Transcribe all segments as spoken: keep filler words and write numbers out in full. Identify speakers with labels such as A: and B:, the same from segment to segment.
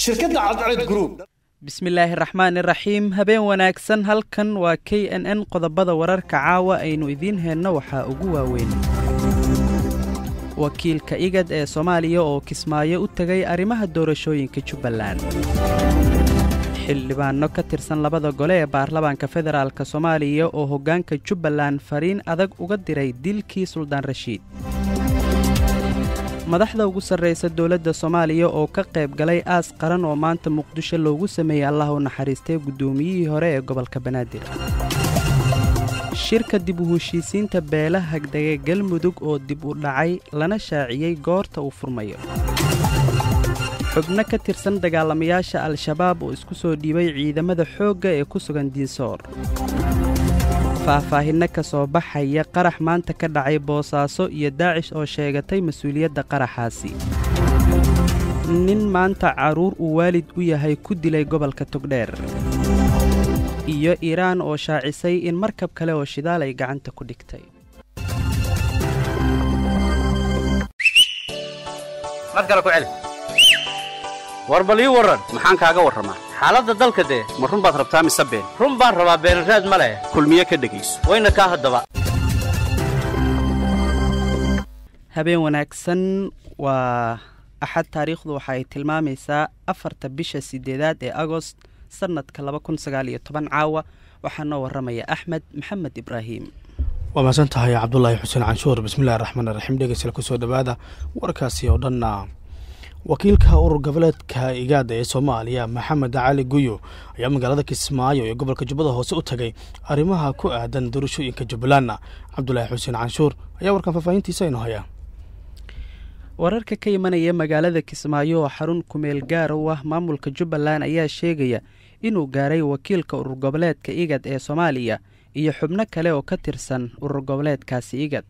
A: shirkadda Cadceed Group.
B: bismillaahi raxmaani raxiim habeen wanaagsan halkan waa K N N qodobada wararka caawa aynu idiin heeno waxa ugu waaweyn wakiilka igad ee Soomaaliya oo Kismaayo u tagay arrimaha doorashooyinka Jubbaland xildhibaano ka tirsan labada gole ee baarlamaanka federaalka Soomaaliya oo hoggaanka Jubbaland fariin adag uga diray dilkii Suldaan Rashiid madaxda ugu sarreysa dawladda Soomaaliya oo ka qayb galay aas qaran oo maanta Muqdisho loogu sameeyay Allah u naxariistay gudoomiyihii hore ee gobolka Banaadir shirka dib u heshiisiinta beelaha hagdaga Galmudug oo dib u dhacay lana shaaciyay goorta uu furmayo xubno ka tirsan dagaalamayaasha Al-Shabaab oo isku soo dhiibay ciidamada xoogga ee ku sugan Diinsoor faahfaahinna ka soo baxaya qarax maanta ka dhacay Boosaaso iyo Daacish oo sheegatay mas'uuliyadda qaraxaasi nin maanta caruur uu waalid u yahay ku dilay gobolka Togdheer iyo Iiraan oo shaacisay in markab kale oo shidaal ay gacanta ku dhigtay
C: markale ku celi warbali waran maxaan kaaga waramaa xaaladda dalka de ma run baad rabtaa mise been run baan rabaa been raad ma leh kulmiye ka dhageyso wayna ka hadaba
B: habeen wanaagsan waa axad taariikhdu waxa ay tilmaamaysaa afarta bisha sideedaad ee Agost sanadka laba kun sagaal iyo toban caawa waxaa noo waramaya Axmed Maxamed Ibraahim
D: waa maasan tahay Cabdullaahi Xuseen Canshuur bismillaahir rahmaanir rahiim dhegeysta ku soo dhawaada warkaasi oo dhanna wakiilka urur goboleedka igad ee Soomaaliya Maxamed Cali Guyo ayaa magaalada Kismaayo ee gobolka Jubbada Hoose u tagay arrimaha ku aadan doorashooyinka Jubbaland Cabdullaahi Xuseen Canshuur ayaa warkan faafahintiisa inoo haya
B: wararka ka imanaya magaalada Kismaayo oo xarun ku meel gaar u ah maamulka Jubbaland ayaa sheegaya inuu gaaray wakiilka urur goboleedka igad ee Soomaaliya iyo xubno kale oo ka tirsan urur goboleedkaasi igad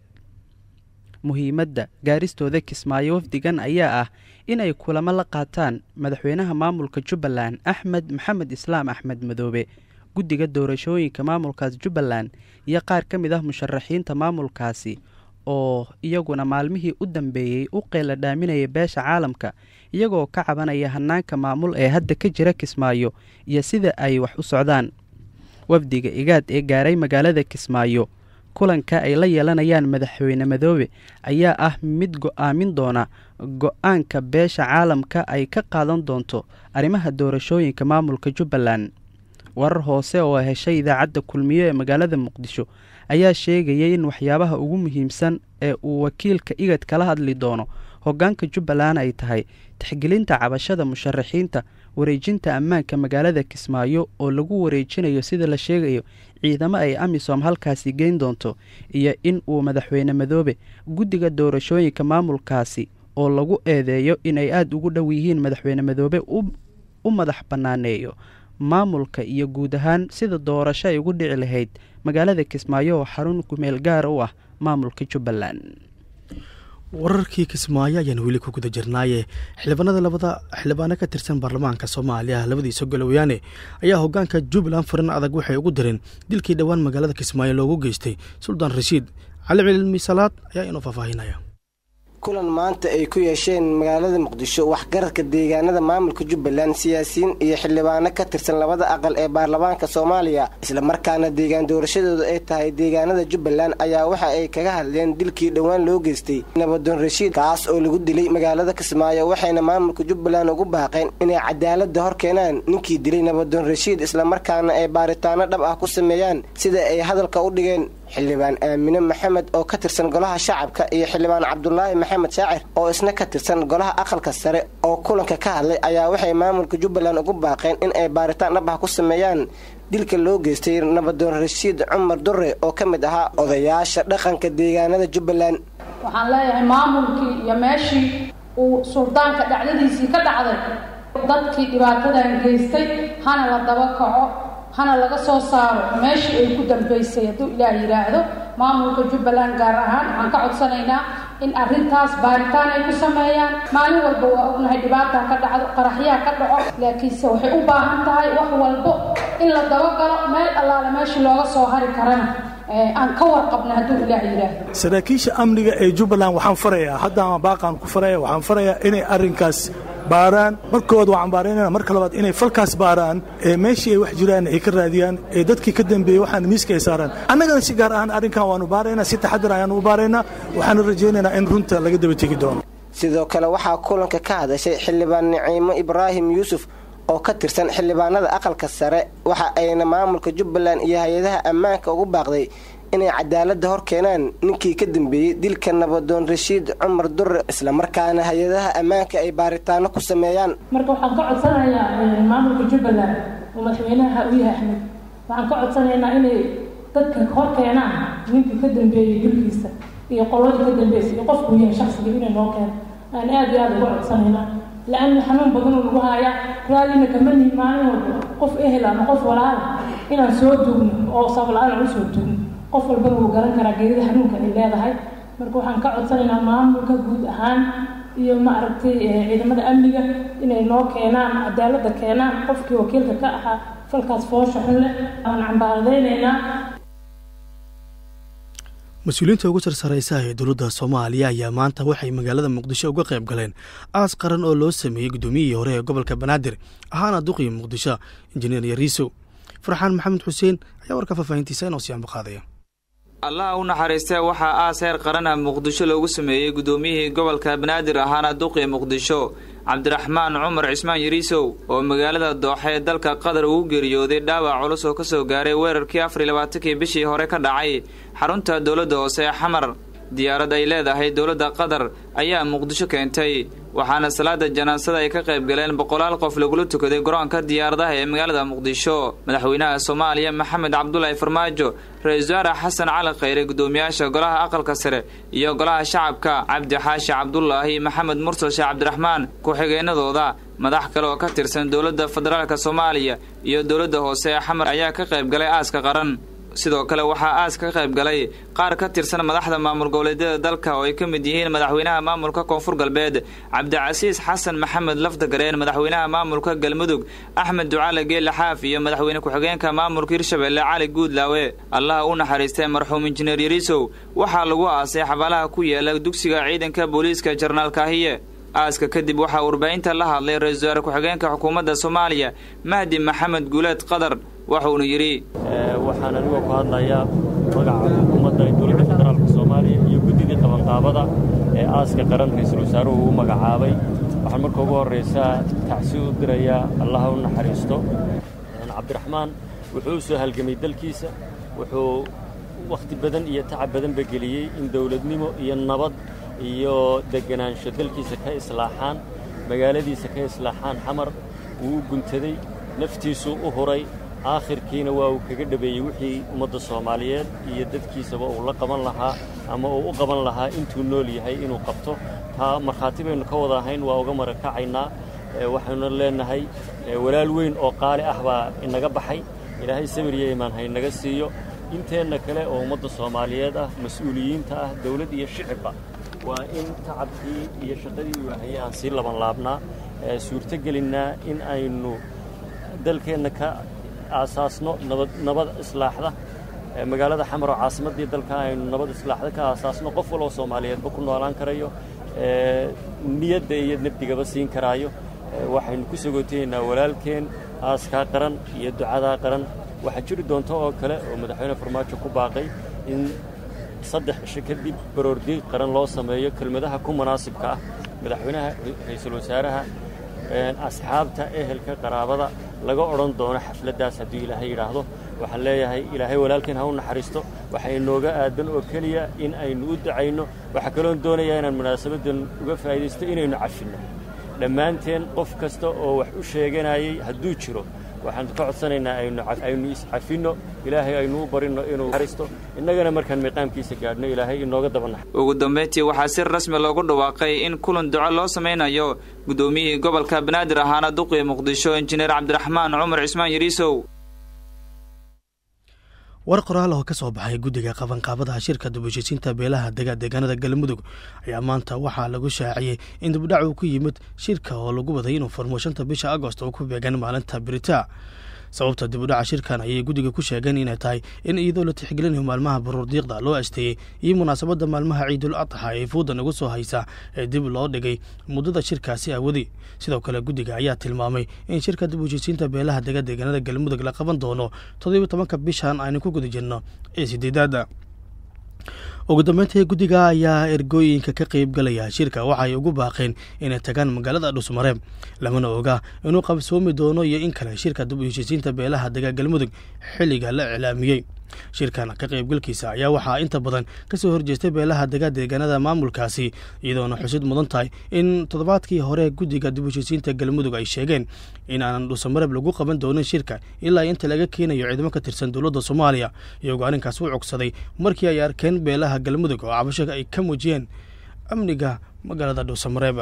B: muhiimadda gaaristooda Kismaayo wafdigan ayaa ah inay kulamo la qaataan madaxweynaha maamulka Jubbaland Axmed Maxamed Islaam Axmed Madoobe guddiga doorashooyinka maamulkaas Jubbaland iyo qaar ka mid ah musharaxiinta maamulkaasi oo iyaguna maalmihii u dambeeyay u qeyla dhaaminaya beesha caalamka iyagoo ka cabanaya hanaanka maamul ee hadda ka jira Kismaayo iyo sida ay wax u socdaan wafdiga igad ee gaaray magaalada Kismaayo kulanka ay la yeelanayaan madaxweyne Madoobe ayaa ah mid go'aamin doona go'aanka beesha caalamka ay ka qaadan doonto arrimaha doorashooyinka maamulka Jubbaland warar hoose oo heshay idaacadda kulmiye ee magaalada Muqdisho ayaa sheegayay in waxyaabaha ugu muhiimsan ee uu wakiilka igad kala hadli doono hoggaanka Jubbaland ay tahay tixgelinta cabashada musharaxiinta wareejinta ammaanka magaalada Kismaayo oo lagu wareejinayo sida la sheegayo ciidamo ay Amisom halkaasi geyn doonto iyo in uu madaxweyne Madoobe guddiga doorashooyinka maamulkaasi oo lagu eedeeyo inay aad ugu dhow yihiin madaxweyne Madoobe u madax banaaneeyo maamulka iyo guud ahaan sida doorasho ay ugu dhici lahayd magaalada Kismaayo oo xarun ku meel gaar u ah maamulka Jubbaland
D: wararkii Kismaayo ayaan weli ku guda jirnaaye xildhibaanada labada xildhibaano ka tirsan baarlamaanka Soomaaliya labadiisa golawayaane ayaa hoggaanka Jubbaland farin adag waxay ugu direen dilkii dhawaan magaalada Kismaayo loogu geystay Suldaan Rashiid Cali Cilmi Salaad ayaa inoo faafahinaya
E: kulan maanta ay ku yeesheen magaalada Muqdisho waxgaradka deegaanada maamulka Jubbaland siyaasiyiin iyo xildhibaano ka tirsan labada aqal ee baarlamaanka Soomaaliya isla markaana deegaan doorashadooda ay tahay deegaanada Jubbaland ayaa waxa ay kaga hadleen dilkii dhawaan loo geystay Nabadoon Rashiid kaas oo lagu dilay magaalada Kismaayo waxayna maamulka Jubbaland ugu baaqeen inay cadaalad hor keenaan ninkii dilay Nabadoon Rashiid isla markaana ay baaritaano dhab ah ku sameeyaan sida ay hadalka u dhigeen xildhibaan Aamine Maxamed oo ka tirsan golaha shacabka iyo xildhibaan Cabdullaahi Maxamed Shaacir oo isna ka tirsan golaha aqalka sare oo kulanka ka hadlay ayaa waxay maamulka Jubbaland ugu baaqeen in ay baaritaan dhab ah ku sameeyaan dilka loo geystay Nabadoon Rashiid Cumar Durre oo ka mid ahaa odayaasha dhaqanka deegaanada Jubbaland
F: waxaan leeyahay maamulkii iyo meeshii uu suldaanka dhacdadiisii ka dhacday dadkii dhibaatadan geystay hana la daba kaco hana laga soo saaro meeshii ay ku dambeysay hadduu Ilaah yiraahdo maamulka Jubbaland gaar ahaan waxaan ka codsanaynaa in arrintaas baaritaan ay ku sameeyaan maalin walba waa ognahay dhibaata ka dhacdo qaraxyaha ka dhaco laakiinse waxay u baahan tahay wax walbo in la daba galo meel allaale meeshii looga soo hari karana aan ka warqabna hadduu Ilaah yiraahdo
G: saraakiisha amniga ee Jubbaland waxaan farayaa hadda baaqan ku farayaa waxaan farayaa inay arrinkaas
A: baaraan markooda waa cambaaraynayna marka labaad inay falkaas baaraan ee meeshii ay wax jiraan ay ka raadiyaan ee dadkii ka dambeeyey waxaan miiska ay saaraan annagana si gaar ahaan arrinkan waanu baaraynaa si taxadar ayaanu u baaraynaa waxaanu rajaynaynaa in runta laga daba tegi doono
E: sidoo kale waxaa kulanka ka hadashay xildhibaan Niciimo Ibraahim Yuusuf oo ka tirsan xildhibaanada aqalka sare waxa ayna maamulka Jubbaland iyo hay'adaha ammaanka ugu baaqday inay cadaalad hor keenaan ninkii ka dambeeyay dilka nabadoon Rashiid Cumar Durre isla markaana hay'adaha ammaanka ay baaritaano ku sameeyaan
F: marka waxaan ka codsanayaa maamulka Jubbaland oo madaxweynaha u yahay Axmed waxaan ka codsanaynaa inay dadka hor keenaan ninkii ka dambeeyay dilkiisa iyo qolada ka dambeeyay iyo qofku yahay shakhsiga inay noo keen aan aad iyo aad ugu codsanaynaa لأن حنون بدن الوهاية رأينا كمان يمانع قف إهلا قف ولا إلى سودون أو صبر على سودون قف البر وقرن كرا جيد حنون كان إلا هذا هاي مركو حنقعد سنة معهم وكجود هان يوم عرفتي إذا مدى أمنية إن النوع كينان عدالة كينان قف كي وكيل كأها فالكاس فوش حلا أنا عم بعرضين هنا
D: mas-uuliyiinta ugu sarsaraysa ee dowladda Soomaaliya ayaa maanta waxay magaalada Muqdisho uga qayb galeen aas qaran oo loo sameeyay gudoomiyihii hore ee gobolka Banaadir ahaana duqii Muqdisho injineer Yariiso Farxaan Maxamed Xuseen ayaa warka faafahintiisa inoo sii ambaqaadaya
G: Allah u naxariistay waxa aas heer qaran ah Muqdisho loogu sameeyay gudoomiyihii gobolka Banaadir ahaana duqii Muqdisho Cabdiraxmaan Cumar Cismaan Yariiso oo magaalada Dooxa ee dalka Qatar uu geeriyooday dhaawac culus oo ka soo gaaray weerarkii afar iyo labaatan bishii hore ka dhacay xarunta dawladda hoose ee Xamar diyaarad ay leedahay dawladda Qatar ayaa Muqdisho keentay waxaana salaada janaasada ay ka qayb galeen boqolaal qof lagu tukaday garoonka diyaaradaha ee magaalada Muqdisho madaxweynaha Soomaaliya Maxamed Cabdullaahi Farmaajo ra'iisul wasaare Xasan Cali Khayre gudoomiyaasha golaha aqalka sare iyo golaha shacabka Cabdi Xaashi Cabdullaahi Maxamed Mursal Sheekh Cabdiraxmaan ku xigeenadooda madax kale oo ka tirsan dawladda federaalka Soomaaliya iyo dawladda hoose ee Xamar ayaa ka qayb galay aaska qaran sidoo kale waxaa aas ka qayb galay qaar ka tirsan madaxda maamul goboleedyada dalka oo ay ka mid yihiin madaxweynaha maamulka Koonfur Galbeed Cabdicasiis Xasan Maxamed Laftagareen madaxweynaha maamulka Galmudug Axmed Ducaale Geelle Xaaf iyo madaxweyne ku-xigeenka maamulka Hirshabelle Cali Guudlaawe Allah u naxariistay marxuum injineer Yariiso waxaa lagu aasay xabaalaha ku yaala dugsiga ciidanka booliiska Jarnaal Kaahiye aaska kadib waxaa warbaahinta la hadlay ra'iisul wasaare ku-xigeenka xukuumadda Soomaaliya Mahdi Maxamed Guuleed Qadar wuxuuna yiri
H: waxaan anigu ku hadlayaa magaca xukuumadda dawladda federaalka Soomaaliya iyo guddiga qabanqaabada ee aaska qaran ra'iisul wasaaruhu uu magacaabay waxaan markaa ugu horeysaa tacsiyo u dirayaa Allah u naxariisto Cabdiraxmaan wuxuu soo halgamay dalkiisa wuxuu waqti badan iyo tacab badan begeliyay in dawladnimo iyo nabad iyo deganaansho dalkiisa ka islaaxaan magaaladiisa ka islaaxaan Xamar uu guntaday naftiisu u horay aakhirkiina waa uu kaga dhabeeyay wixii ummadda Soomaaliyeed iyo dadkiisaba uu la qaban lahaa ama uu u qaban lahaa intuu nool yahay inuu qabto taa marxaati baynu ka wada ahayn waa uga marakacaynaa waxaanu leenahay walaal weyn oo qaali ah baa inaga baxay ilaahay sabir iyo iimaan hay naga siiyo inteena kale oo ummadda Soomaaliyeed ah mas'uuliyiinta ah dawlad iyo shicibba waa in tacabkii iyo shaqadii uu hayay aan si laban laabnaa suurta gelinaa in aynu dalkeena ka asaasno nabad nabad islaaxda magaalada Xamar oo caasimadii dalka aynu nabad islaaxda ka asaasno qof walba Soomaaliyeed ku noolaan karayo niyadda iyo nabdigaba siin karayo waxaynu ku sugooteynaa walaalkeen aaska qaran iyo ducada qaran waxa jiri doonto oo kale oo madaxweyne Farmaajo ku baaqay in saddex cisho kadib baroordi qaran loo sameeyo kelmadaha ku munaasibka ah madaxweynaha ra'iisul wasaaraha asxaabta ehelka qaraabada laga oran doono xafladaas hadii Ilaahay yiraahdo waxaan leeyahay Ilaahay walaalkeen ha u naxariisto waxa inooga aadan oo kaliya in aynu u ducayno waxa kale oo doonayaa inaan munaasabadan uga faa'iideysto inaynu cafino dhammaanteen qof kasta oo wax u sheeganayay haduu jiro waxaan ka codsanaynaa aynu aynu iscafino Ilaahay aynu barino inuu naxariisto innagana markaan miiqaamkiisa gaadhno Ilaahay inooga dabanax
G: ugu dambeyntii waxaa si rasmi loogu dhawaaqay in kulan duco loo sameynayo gudoomiyihii gobolka Banaadir ahaana duqii Muqdisho injineer Cabdiraxmaan Cumar Cismaan Yariiso
D: war qoraal oo ka soo baxay guddiga qabanqaabada shirka dubashisiinta beelaha deegaanada Galmudug ayaa maanta waxaa lagu shaaciyay in dibdhac uu ku yimid shirka oo lagu waday inuu furmo shanta bisha Agoosto oo ku beegan maalinta Biritaa sababta dib u dhaca shirkan ayay guddiga ku sheegeen inay tahay in iyadoo la tixgelinayo maalmaha baruurdiiqda loo asteeyey iyo munaasabadda maalmaha ciidul adxa ee fuudan ugu soo haysa ee dib loo dhigay muddada shirkaasi awadi. sidoo kale guddiga ayaa tilmaamay in shirka dib u heshiisiinta beelaha dega deegaanada galmudug la qaban doono toddobiyo tobanka bishan aynu ku guda jirno ee sideedaada. ugu dambeyntii guddiga ayaa ergooyinka ka qayb galaya shirka waxay ugu baaqeen inay tagaan magaalada Dhuusamareeb, lamana oga inuu qabsoomi doono iyo in kale shirka dib u heshiisiinta beelaha dega galmudug xilliga la iclaamiyey. shirkan ka qaybgalkiisa ayaa waxaa inta badan kasoo horjeestay beelaha dega deegaanada maamulkaasi, iyadoona xusid mudan tahay in toddobaadkii hore guddiga dib u heshiisiinta galmudug ay sheegeen in aanan Dhuusamareeb lagu qaban doonin shirka ilaa inta laga keenayo ciidamo ka tirsan dowladda Soomaaliya, iyagoo arrinkaas u cogsaday markii ay arkeen beelaha galmudug oo cabasho ay ka muujiyeen amniga magaalada Dhuusamareeb.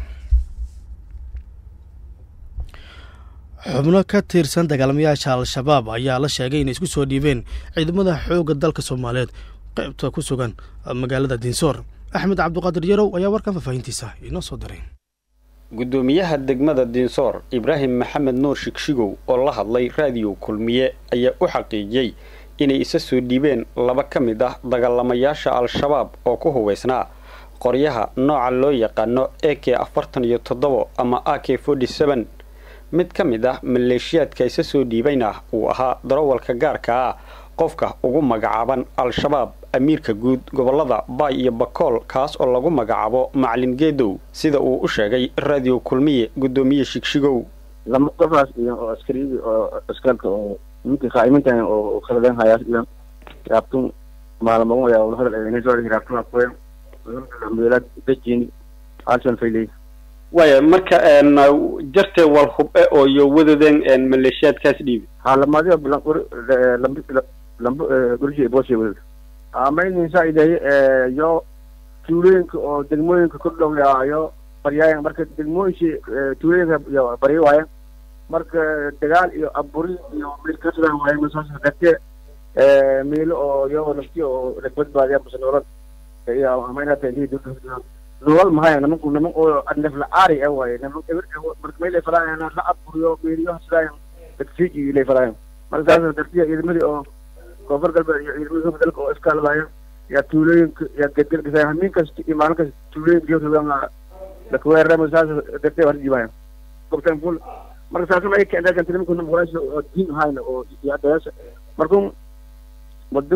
D: xubno ka tirsan dagaalamayaasha al-shabaab ayaa la sheegay inay isku soo dhiibeen ciidamada xoogga dalka Soomaaliyeed qaybta ku sugan magaalada Dinsoor. Axmed Cabduqaadir Yarow ayaa warkan faafahintiisa inoo soo diray.
I: gudoomiyaha degmada Dinsoor Ibraahim Maxamed Nuur Shigshigow oo la hadlay raadiyo Kulmiye ayaa u xaqiijiyay inay isa soo dhiibeen laba ka mid ah dagaalamayaasha al-shabaab oo ku hubeysnaa qoryaha nooca loo yaqaano A K afartan iyo toddoba ama A K afartan iyo todoba. mid ka mid ah maleeshiyaadka isa soo dhiibayna uu ahaa darawalka gaarka ah qofka ugu magacaaban al-shabaab amiirka guud gobolada Bay iyo Bakool kaas oo lagu magacaabo Macalin Geedow, sida uu u sheegay raadiyo Kulmiye gudoomiye Shigshigow.
J: lama qofaas iyo askari oo askarka oo ninka qaaymintan oo khaladan hayas iyo yaabtun maalmo ayaa la hadal inay soo hirafto aqoon meelad dejin alsan faylay
I: waya marka een jartay wal hub oo iyo wadadeen een maleeshiyaadkaas dhiib
J: haalamada bilan lambi lambi gurji boosay wada amaynin saayiday yo tuulooyinka oo degmooyinka ku dhow yaayo baryaayeen marka degmooyinka tuulooyinka iyo baryaayeen marka dagaal iyo aburi iyo meel ka soo waayay masaas dadka ee meel oo yo nafti oo ragbad baadiya busnoolad iyo amayna tahay dadka نوال مهاي أنا ممكن نمو أنف العاري أوي نمو مرك ميل فلاين أنا لا أبوريو ميريو سلاين تكفيجي لي فلاين مرك هذا درتيه إذا مدي أو كفر قلب إذا مدي لك أو إسكال باين يا تولين يا كتير كذا همين كس إيمان كس تولين جيو تبغى لك وين رمز هذا درتيه ورجي باين كابتن فول مرك هذا ما يك عندك أنت ممكن نمورش دين هاي أو يا تياس مركم بدون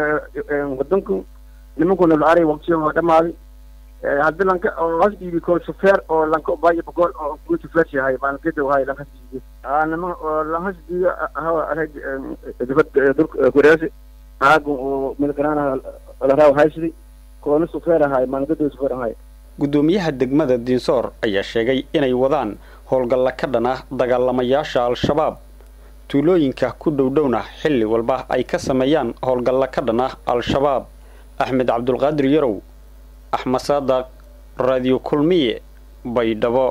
J: بدونكم نمكن العاري وقت يوم هذا مالي هذا لانك قصدي بيكون سفير أو لانك باي بقول أو كل سفير شيء هاي بان كده وهاي لانك دي أنا ما لانك دي هو هاي دفت درك كورياسي هاجو من كنا على راو هاي شيء كون سفير هاي بان كده سفير هاي
I: gudoomiyaha degmada Dinsoor ayaa sheegay inay wadaan howlgal ka dhan ah dagaalamayaasha al-shabaab tuulooyinka ku dhowdhowna xilli walba ay ka sameeyaan howlgal ka dhan ah al-shabaab. Axmed Cabduqaadir Yarow, أحمد صادق، راديو كلمية، بيدبو.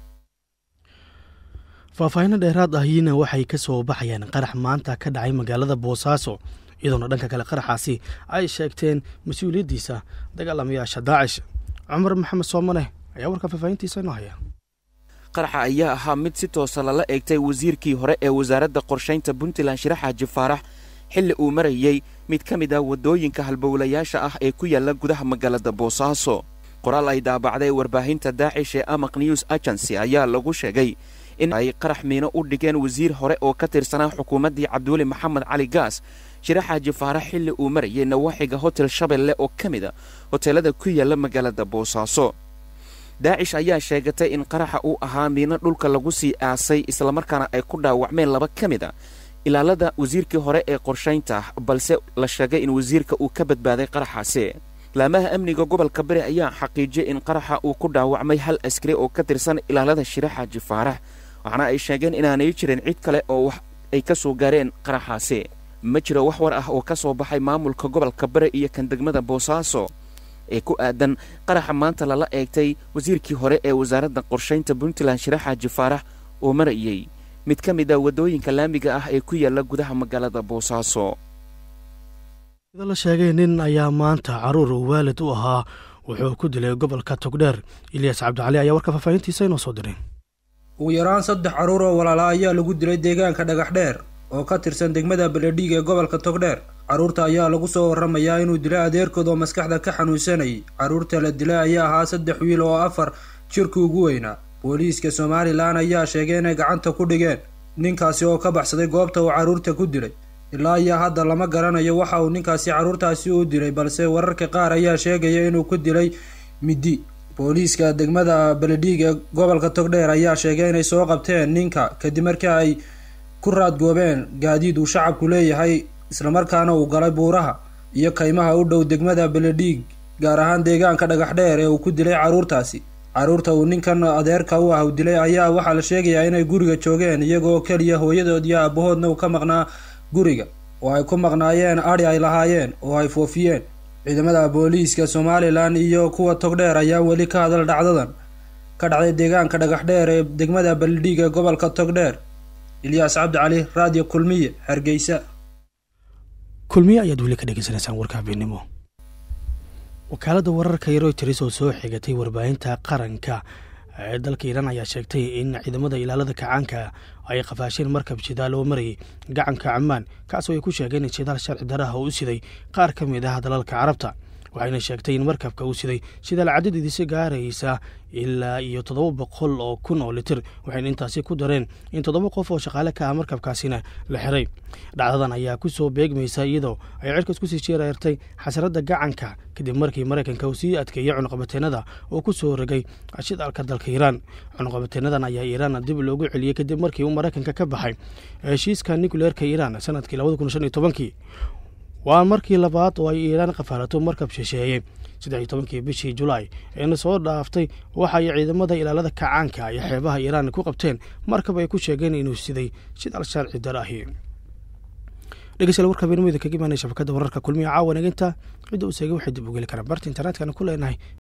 D: faahfaahin dheeraad ahina waxay ka soo baxayaan qarax maanta ka dhacay magaalada Boosaaso, iyadoo dhanka kale qaraxaasi ay sheegteen mas'uuliyadiisa dagaalamayaasha Daacish. Cumar Maxamed Soomane ayaa warka faahfaahintiisa noo haya.
K: qaraxa ayaa ahaa mid si toos ah la eegtay wasiirkii hore ee wasaaradda qorshaynta Puntland Shirax Xaaji Faarax xilli uu marayay mid ka mid ah wadooyinka halbowlayaasha ah ee ku yaala gudaha magaalada Boosaaso. qoraal ay daabacday warbaahinta Daacish ee Amaq News Agency ayaa lagu sheegay in ay qarax miino u dhigeen wasiir hore oo ka tirsanaa xukuumaddii Cabdulle Maxamed Cali Gaas Shirax Xaaji Faarax xilli uu marayay nawaaxiga Hotel Shabeelle oo ka mid ah hoteelada ku yaala magaalada Boosaaso. Daacish ayaa sheegatay in qaraxa uu ahaa miino dhulka lagu sii aasay isla markaana ay ku dhaawacmeen laba ka mid ah ilaalada wasiirkii hore ee qorshaynta, balse la sheegay in wasiirka uu ka badbaaday qaraxaasi. laamaha amniga gobolka Bari ayaa xaqiijiyay in qaraxa uu ku dhaawacmay hal askari oo ka tirsan ilaalada Shirax Xaaji Faarax, waxaana ay sheegeen inaanay jirin cid kale oo wax ay ka soo gaareen qaraxaasi. ma jiro wax war ah oo ka soo baxay maamulka gobolka Bari iyo kan degmada Boosaaso ee ku aadan qaraxa maanta lala eegtay wasiirkii hore ee wasaaradda qorshaynta Puntland Shirax Xaaji Faarax oo marayay mid ka mid ah wadooyinka laamiga ah ee ku yaala gudaha magaalada Boosaaso.
D: sida la sheegay nin ayaa maanta caruur uu waalid u ahaa wuxuu ku dilay gobolka Togdheer. Ilyas Cabdicali ayaa warka faahfaahintiisa inoo soo diray.
L: ugu yaraan saddex caruur oo walaala ayaa lagu dilay deegaanka Dhagax Dheer oo ka tirsan degmada beledhiig ee gobolka togdheer. carruurta ayaa lagu soo waramayaa inuu dilay adeerkood oo maskaxda ka xanuunsanayay. carruurta la dilay ayaa ahaa saddex wiil oo afar jirka ugu weynaa. booliiska somalilan ayaa sheegay inay gacanta ku dhigeen ninkaasi oo ka baxsaday goobta uu carruurta ku dilay. ilaa iyo hadda lama garanayo waxa uu ninkaasi carruurtaasi u dilay, balse wararka qaar ayaa sheegaya inuu ku dilay midi. booliiska degmada beledhiig ee gobolka togdheer ayaa sheegay inay soo qabteen ninka kadib markii ay ku raadgoobeen gaadiid uu shacabku leeyahay, islamarkaana uu galay buuraha iyo kaymaha u dhow degmada beledhiig, gaar ahaan deegaanka dhagax dheer ee uu ku dilay carruurtaasi. carruurta uu ninkan adeerka u ah u dilay ayaa waxaa la sheegayaa inay guriga joogeen iyagoo keliya hooyadood iyo aabahoodna uu ka maqnaa guriga, oo ay ku maqnaayeen adhi ay lahaayeen oo ay foofiyeen. ciidamada booliiska somalilan iyo kuwa togdheer ayaa weli ka hadal dhacdadan ka dhacday deegaanka dhagax dheer ee degmada beledhiig ee gobolka togdheer. ilyaas cabdi cali, raadiyo kulmiye, hargeysa.
D: kulmiye ayaad weli ka dhegeysanaysaan warka habeenimo. wakaaladda wararka Reuters oo soo xigatay warbaahinta qaranka ee dalka Iiraan ayaa sheegtay in ciidamada ilaalada kacaanka ay qafaasheen markab shidaal oo marayay gacanka Ammaan, kaasoo ay ku sheegeen in shidaal sharci darro u siday qaar ka mid ah dalalka Carabta. waxayna sheegtay in markabka uu siday shidaal cadadiisa gaaraysa ilaa iyo toddoba boqol oo kun oo litir. waxayna intaasi ku dareen in toddoba qof oo shaqaale ka ah markabkaasina la xiray. dhacdadan ayaa ku soo beegmaysa iyadoo ay cirkas kusii jeerartay xasarada gacanka kadib markii Mareykanka uu sii adkeeyay cunaqabateenada oo ku soo rogay shidaalka dalka Iiraan. cunaqabateenadan ayaa Iiraan dib loogu celiyay kadib markii uu Mareykanka ka baxay heshiiska nuclearka Iiraan sanadkii labada kun shan iyo tobankii. waa markii labaad oo ay Iiraan qafaalato markab shisheeyay saddex iyo tobankii bishii Julaay ee soo dhaaftay. waxa ay ciidamada ilaalada kacaanka iyo xeebaha Iiraan ku qabteen markab ay ku sheegeen inuu siday shidaal sharci darro ah. dhegeystayaal warka beenimada kaga imaanaya shabakada wararka kulmiye caawa naginta cid uu seegay waxay dib u geli karaan barta internetka ku leenahay